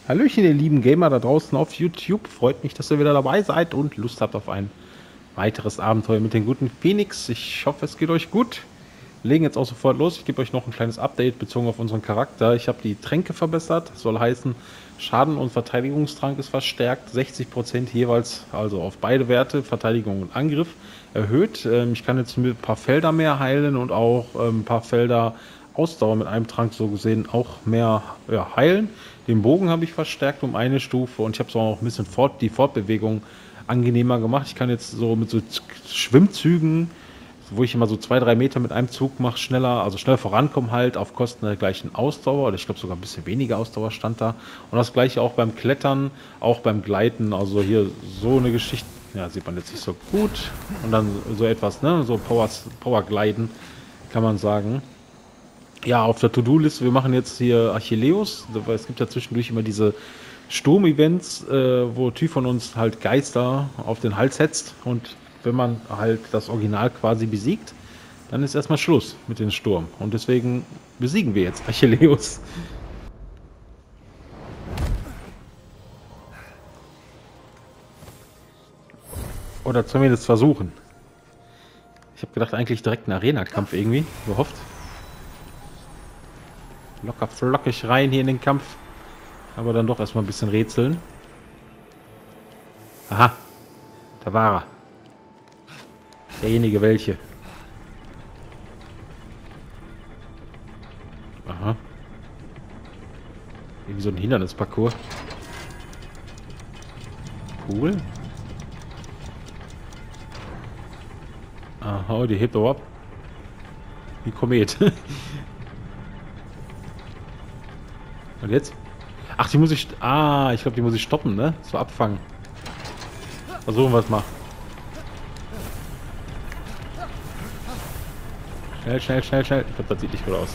Hallöchen, ihr lieben Gamer da draußen auf YouTube. Freut mich, dass ihr wieder dabei seid und Lust habt auf ein weiteres Abenteuer mit den guten Phoenix. Ich hoffe, es geht euch gut. Wir legen jetzt auch sofort los. Ich gebe euch noch ein kleines Update bezogen auf unseren Charakter. Ich habe die Tränke verbessert. Das soll heißen, Schaden- und Verteidigungstrank ist verstärkt. 60% jeweils, also auf beide Werte, Verteidigung und Angriff, erhöht. Ich kann jetzt mit ein paar Felder mehr heilen und auch ein paar Felder Ausdauer mit einem Trank so gesehen auch mehr heilen. Den Bogen habe ich verstärkt um eine Stufe und ich habe so auch ein bisschen die Fortbewegung angenehmer gemacht. Ich kann jetzt so mit so Schwimmzügen, wo ich immer so 2, 3 Meter mit einem Zug mache, schneller, also schnell vorankommen halt auf Kosten der gleichen Ausdauer. Oder ich glaube sogar ein bisschen weniger Ausdauer stand da. Und das gleiche auch beim Klettern, auch beim Gleiten. Also hier so eine Geschichte, ja, sieht man jetzt nicht so gut. Und dann so etwas, ne, so Power-Gliden, kann man sagen. Ja, auf der To-Do-Liste, wir machen jetzt hier Achilleus. Es gibt ja zwischendurch immer diese Sturm-Events, wo Typhon uns halt Geister auf den Hals hetzt. Und wenn man halt das Original quasi besiegt, dann ist erstmal Schluss mit dem Sturm. Und deswegen besiegen wir jetzt Achilleus. Oder zumindest versuchen. Ich habe gedacht, eigentlich direkt ein Arena-Kampf irgendwie. Gehofft. Locker flockig rein hier in den Kampf. Aber dann doch erstmal ein bisschen rätseln. Aha, da war er. Derjenige welche. Aha. Irgendwie so ein Hindernisparcours. Cool. Aha, die hebt aber ab. Wie Komet. Und jetzt? Ach, die muss ich... Ah, ich glaube, die muss ich stoppen, ne? So abfangen. Versuchen wir es mal. Schnell, schnell, schnell, schnell. Ich glaube, das sieht nicht gut aus.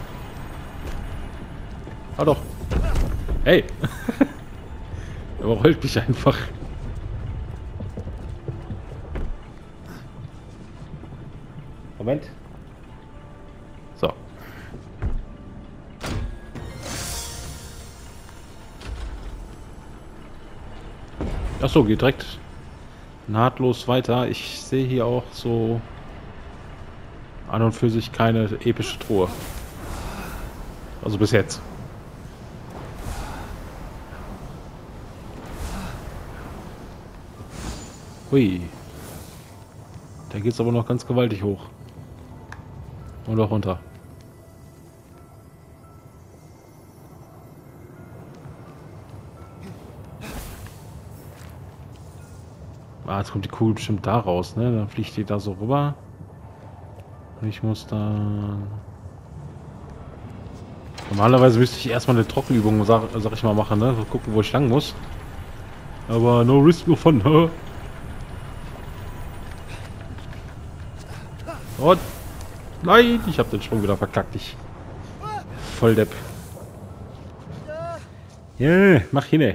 Ah doch. Hey. Überrollt mich einfach. Moment. So. Achso, geht direkt nahtlos weiter. Ich sehe hier auch so an und für sich keine epische Truhe. Also bis jetzt. Hui. Da geht es aber noch ganz gewaltig hoch. Und auch runter. Ah, jetzt kommt die Kugel bestimmt da raus, ne? Dann fliegt die da so rüber. Und ich muss dann... Normalerweise müsste ich erstmal eine Trockenübung, sag ich mal, machen, ne? So gucken, wo ich lang muss. Aber no risk, no fun, hä? Und... Nein, ich habe den Sprung wieder verkackt. Ich... Volldepp. Ja, yeah, mach hin.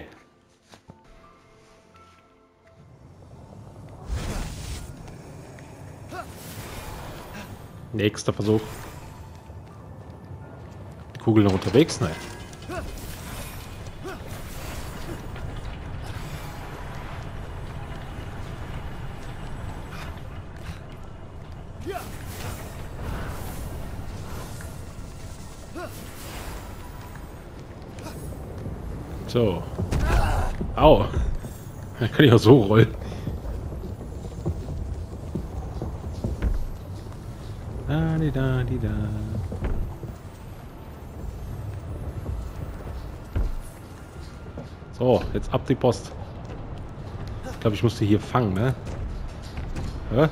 Nächster Versuch. Die Kugel noch unterwegs? Nein. So. Au. Dann kann ich auch so rollen. Da, di, da, di, da. So, jetzt ab die Post. Ich glaube, ich musste hier fangen, ne? Hä?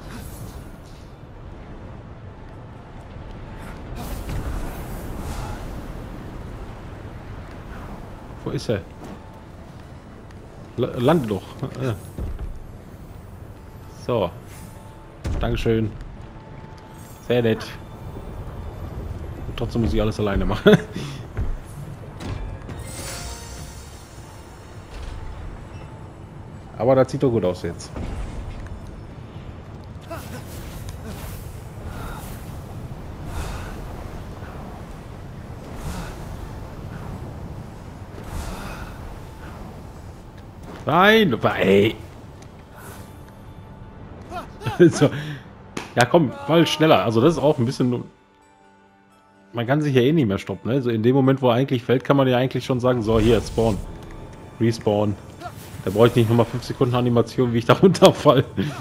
Wo ist er? Lande doch. So. Dankeschön. Sehr nett. Und trotzdem muss ich alles alleine machen. Aber das sieht doch gut aus jetzt. Nein, aber ey. So. Ja, komm, mal schneller. Also das ist auch ein bisschen... Man kann sich ja eh nicht mehr stoppen. Ne? So in dem Moment, wo er eigentlich fällt, kann man ja eigentlich schon sagen, so, hier, spawn. Respawn. Da brauche ich nicht nochmal 5 Sekunden Animation, wie ich da runterfall.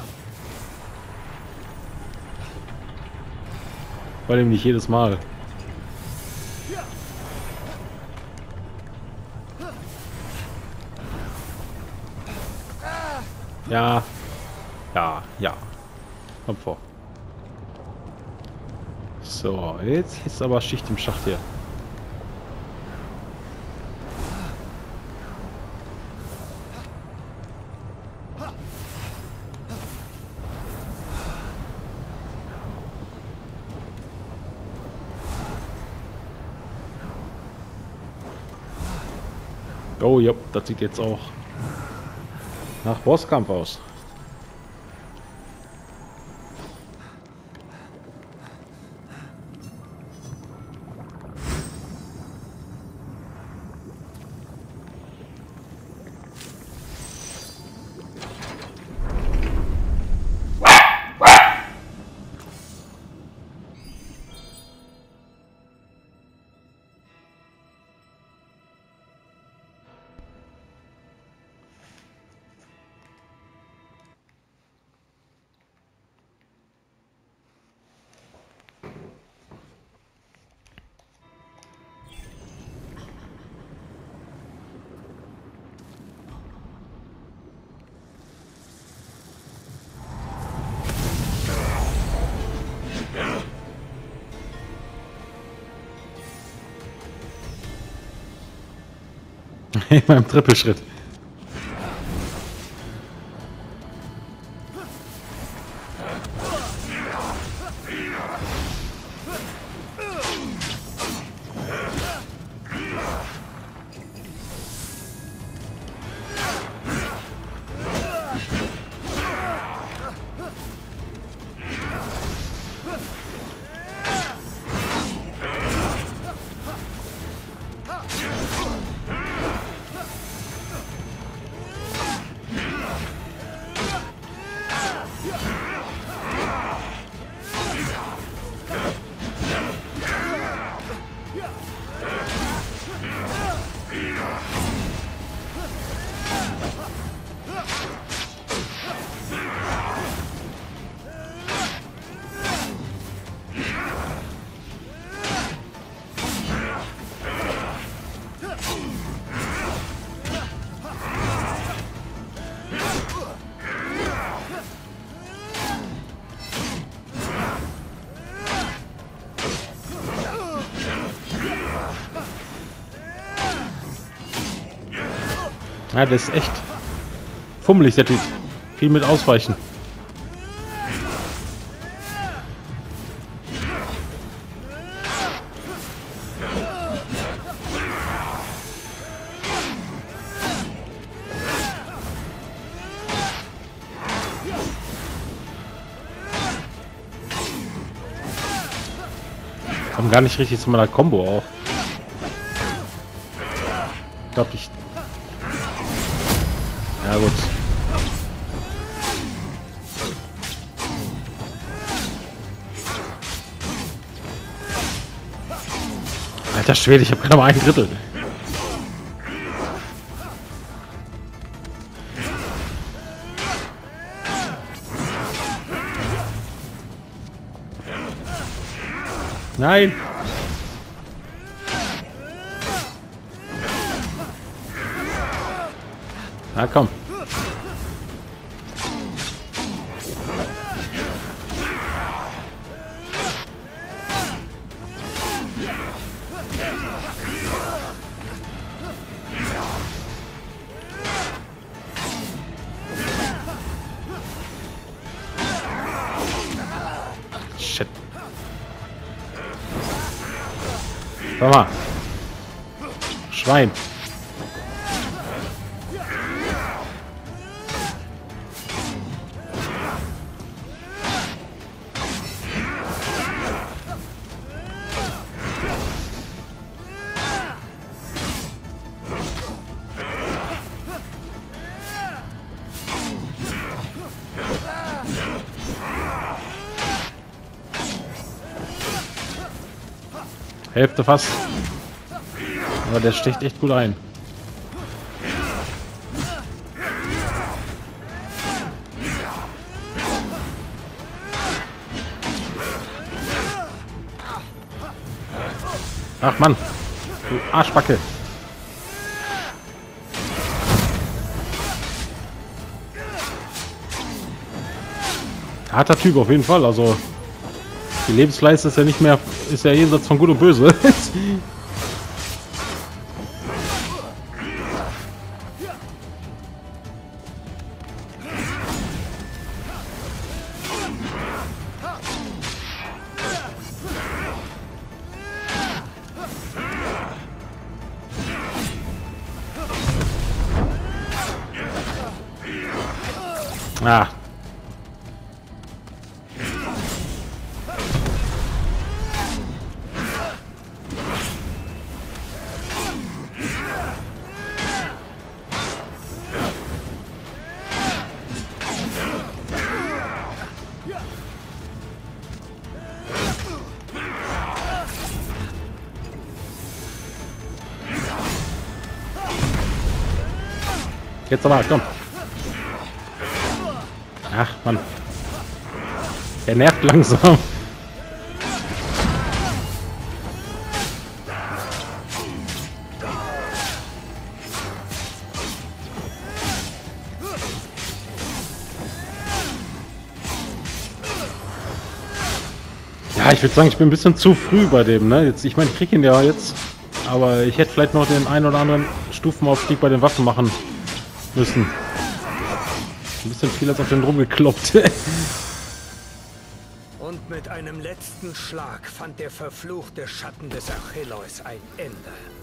Vor allem nicht jedes Mal. Ja. Ja, ja. Komm vor. So, jetzt ist aber Schicht im Schacht hier. Oh ja, das sieht jetzt auch nach Bosskampf aus. In meinem Trippelschritt. Ja, das ist echt fummelig, der Typ. Viel mit Ausweichen. Kommt gar nicht richtig zu meiner Combo auf. Ich glaube, ich... Ja gut. Alter Schwede, ich habe gerade mal ein Drittel. Nein. Na komm. Shit. Komm mal. Schwein. Hälfte fast. Aber der sticht echt gut ein. Ach Mann, du Arschbacke. Harter Typ auf jeden Fall, also die Lebensleiste ist ja nicht mehr, ist ja jenseits von Gut und Böse. Ah. Jetzt aber, komm. Ach, Mann. Der nervt langsam. Ja, ich würde sagen, ich bin ein bisschen zu früh bei dem, ne? Jetzt, ich meine, ich kriege ihn ja jetzt, aber ich hätte vielleicht noch den einen oder anderen Stufenaufstieg bei den Waffen machen müssen. Ein bisschen viel als auf den rumgekloppt. Und mit einem letzten Schlag fand der verfluchte Schatten des Achilleus ein Ende.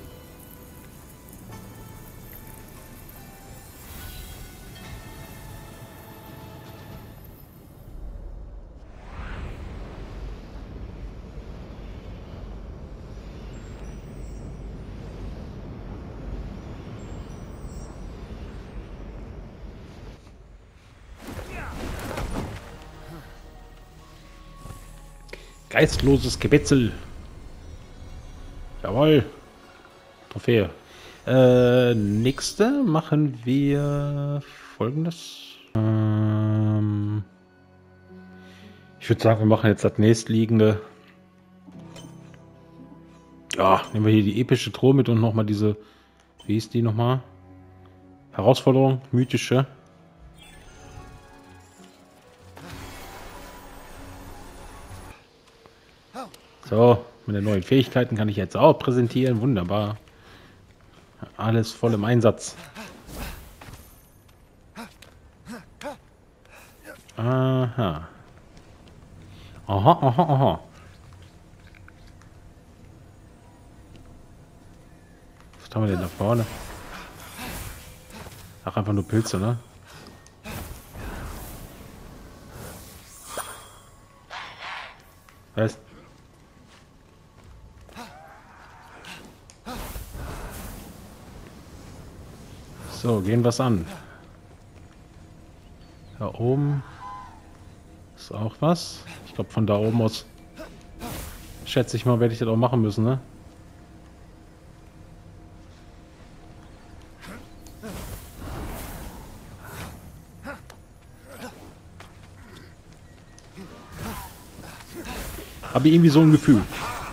Geistloses Gewetzel. Jawohl. Trophäe. Nächste machen wir Folgendes. Ich würde sagen, wir machen jetzt das nächstliegende. Ja, nehmen wir hier die epische Truhe mit und nochmal diese, wie ist die nochmal? Herausforderung, mythische. So, meine neuen Fähigkeiten kann ich jetzt auch präsentieren. Wunderbar. Alles voll im Einsatz. Aha. Aha, aha, aha. Was haben wir denn da vorne? Ach, einfach nur Pilze, ne? Was? So, gehen wir's an. Da oben ist auch was. Ich glaube, von da oben aus schätze ich mal, werde ich das auch machen müssen, ne? Habe irgendwie so ein Gefühl.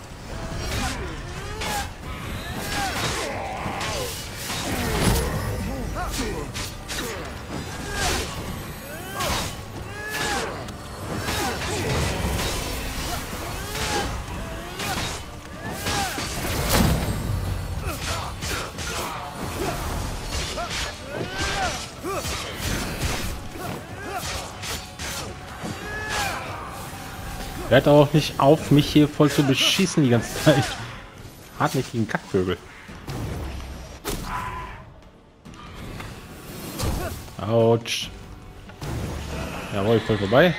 Hört auch nicht auf, mich hier voll zu beschießen die ganze Zeit. Hartnäckigen Kackvögel. Autsch. Jawohl, voll vorbei.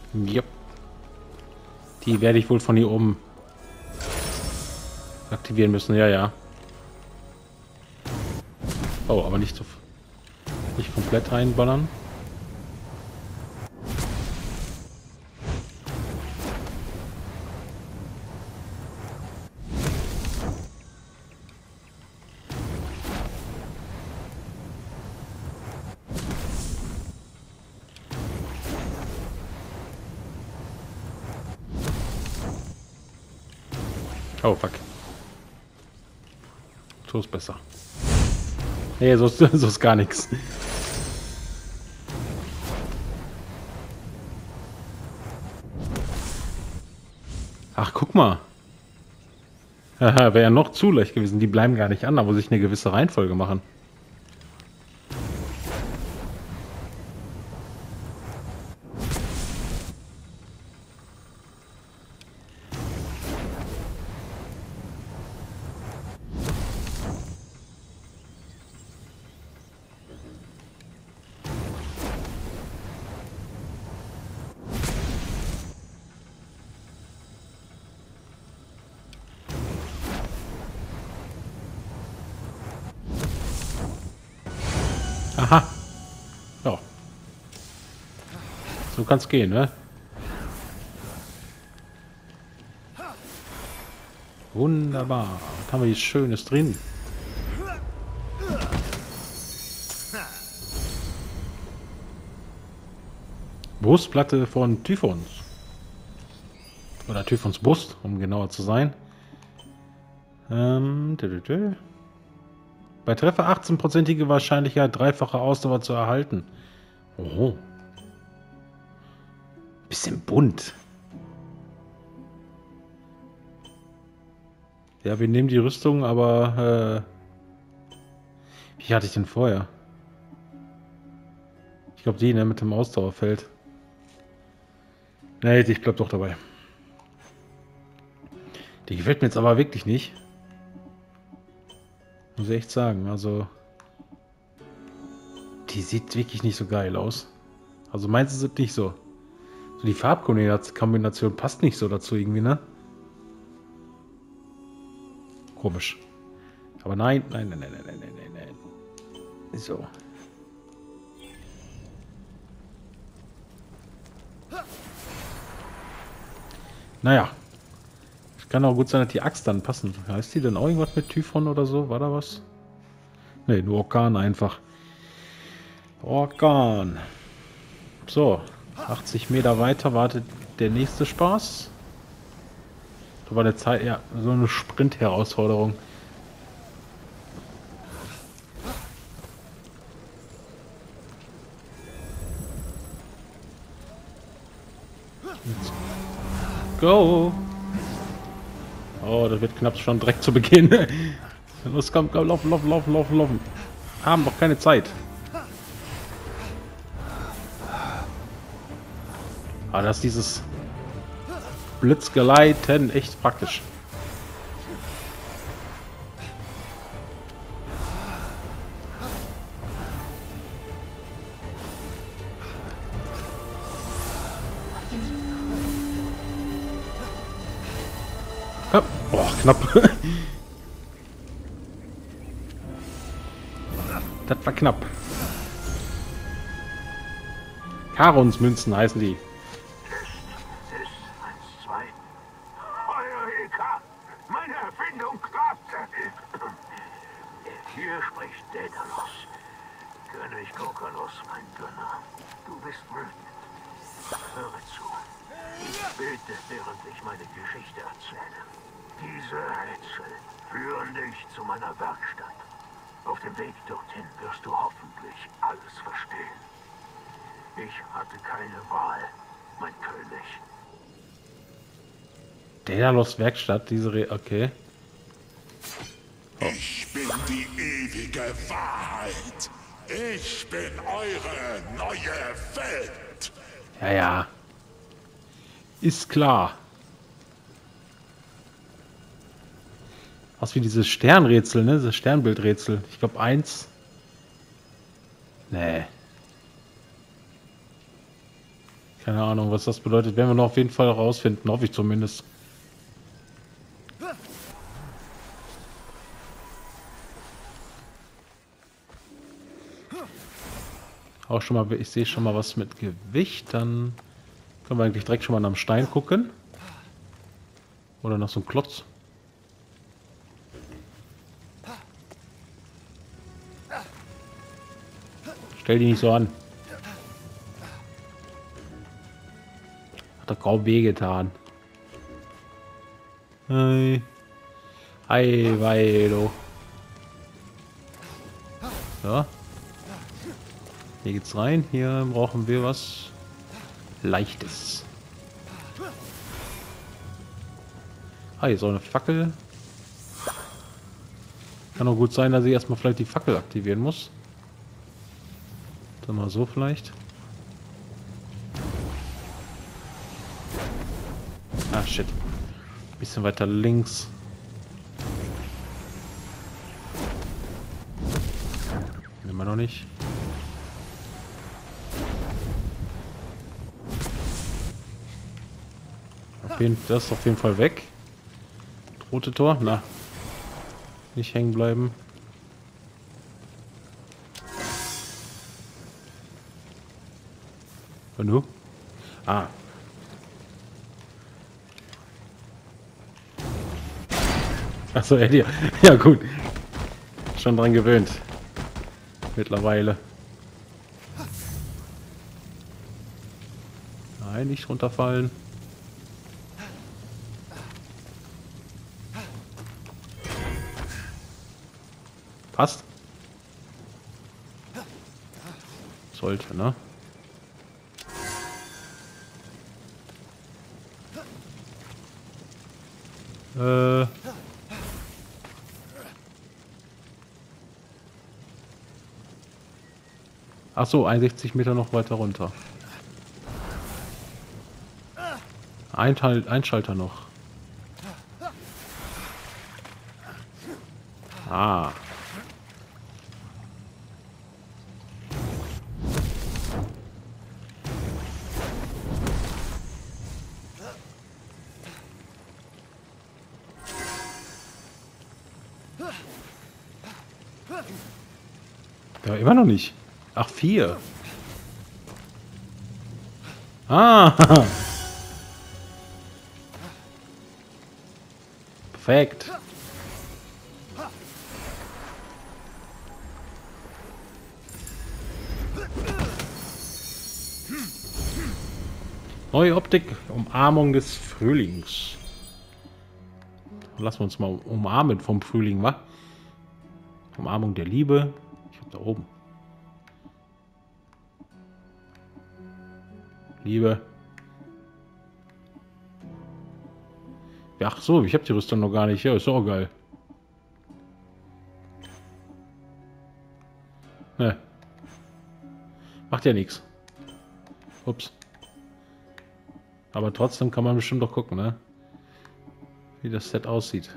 Yep. Die werde ich wohl von hier oben aktivieren müssen. Ja, ja. Oh, aber nicht so... Nicht komplett reinballern. Oh, fuck. So ist besser. Nee, so ist gar nichts. Ach, guck mal. Haha, wäre ja noch zu leicht gewesen. Die bleiben gar nicht an, da muss ich eine gewisse Reihenfolge machen. Aha. Ja. So kann's gehen, ne? Wunderbar. Was haben wir hier Schönes drin? Brustplatte von Typhons. Oder Typhons Brust, um genauer zu sein. Bei Treffer 18%ige Wahrscheinlichkeit, dreifache Ausdauer zu erhalten. Oh. Bisschen bunt. Ja, wir nehmen die Rüstung, aber... wie hatte ich denn vorher? Ich glaube die, ne, mit dem Ausdauerfeld. Nee, ich bleib doch dabei. Die gefällt mir jetzt aber wirklich nicht. Muss ich echt sagen, also... Die sieht wirklich nicht so geil aus. Also meinst du, es nicht so? So die Farbkombination passt nicht so dazu irgendwie, ne? Komisch. Aber nein, nein, nein, nein, nein, nein, nein, nein. So. Naja. Kann auch gut sein, dass die Axt dann passen. Heißt die denn auch irgendwas mit Typhon oder so? War da was? Ne, nur Orkan einfach. Orkan. So. 80 Meter weiter wartet der nächste Spaß. Da war der Zeit, ja, so eine Sprint-Herausforderung. Let's go! Oh, das wird knapp schon direkt zu Beginn. Los, komm, komm, laufen, laufen, laufen, laufen, laufen. Haben doch keine Zeit. Aber das ist dieses Blitzgeleiten echt praktisch. Ja, boah, knapp. Das war knapp. Karons Münzen heißen die. Meine Erfindung klappt. Hier spricht Daedalus. König Krokanos, mein Gönner. Du bist wütend. Höre zu. Ich bete, während ich meine Geschichte erzähle. Diese Rätsel führen dich zu meiner Werkstatt. Auf dem Weg dorthin wirst du hoffentlich alles verstehen. Ich hatte keine Wahl, mein König. Daedalus Werkstatt, okay. Oh. Ich bin die ewige Wahrheit. Ich bin eure neue Welt. Ja, ja. Ist klar. Was wie dieses Sternrätsel, ne? Das Sternbildrätsel. Ich glaube 1. Nee. Keine Ahnung, was das bedeutet. Werden wir noch auf jeden Fall rausfinden, hoffe ich zumindest. Auch schon mal, ich sehe schon mal was mit Gewicht. Dann können wir eigentlich direkt schon mal nach dem Stein gucken. Oder nach so einem Klotz. Stell die nicht so an. Hat doch kaum wehgetan. Hi. Hi, Weilo. So. Hier geht's rein. Hier brauchen wir was Leichtes. Ah, hier ist auch eine Fackel. Kann auch gut sein, dass ich erstmal vielleicht die Fackel aktivieren muss. Dann mal so vielleicht. Ah, shit. Bisschen weiter links. Immer noch nicht. Das ist auf jeden Fall weg. Rote Tor? Na. Nicht hängen bleiben. Und du? Ah. Achso, Eddie. Ja gut. Schon dran gewöhnt. Mittlerweile. Nein, nicht runterfallen. Passt. Sollte, ne? Ach so, 61 Meter noch weiter runter. Ein Schalter noch. Ah. Ja, immer noch nicht. Ach, 4. Ah. Perfekt. Neue Optik, Umarmung des Frühlings. Lassen wir uns mal umarmen vom Frühling, wa? Umarmung der Liebe. Ich hab da oben. Liebe. Ja, ach so, ich habe die Rüstung noch gar nicht. Ja, ist auch geil. Ne. Macht ja nichts. Ups. Aber trotzdem kann man bestimmt doch gucken, ne? Wie das Set aussieht.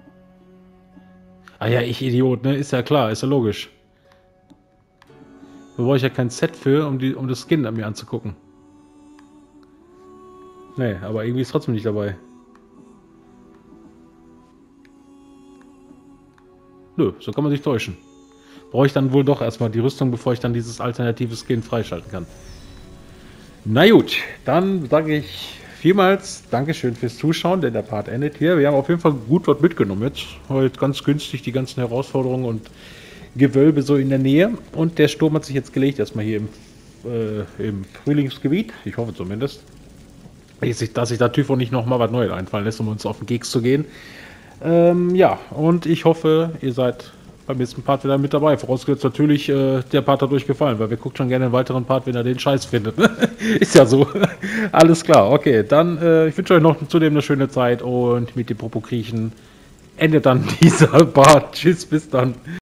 Ah ja, ich Idiot, ne? Ist ja klar, ist ja logisch. Da brauche ich ja kein Set für, um das Skin an mir anzugucken. Nee, aber irgendwie ist trotzdem nicht dabei. Nö, so kann man sich täuschen. Brauche ich dann wohl doch erstmal die Rüstung, bevor ich dann dieses alternative Skin freischalten kann. Na gut, dann sage ich vielmals Dankeschön fürs Zuschauen, denn der Part endet hier. Wir haben auf jeden Fall gut was mitgenommen jetzt. Heute ganz günstig die ganzen Herausforderungen und Gewölbe so in der Nähe. Und der Sturm hat sich jetzt gelegt, erstmal hier im Frühlingsgebiet. Ich hoffe zumindest. Dass sich da Typhon nicht nochmal was Neues einfallen lässt, um uns auf den Keks zu gehen. Ja, und ich hoffe, ihr seid beim nächsten Part wieder mit dabei. Vorausgesetzt natürlich, der Part hat euch gefallen, weil wir gucken schon gerne einen weiteren Part, wenn er den Scheiß findet. Ist ja so. Alles klar, okay. Dann, ich wünsche euch noch zudem eine schöne Zeit und mit dem Popo kriechen endet dann dieser Part. Tschüss, bis dann.